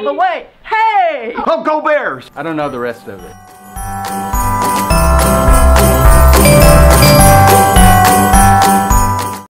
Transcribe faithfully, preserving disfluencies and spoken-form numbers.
the way. Hey! Oh, go Bears! I don't know the rest of it.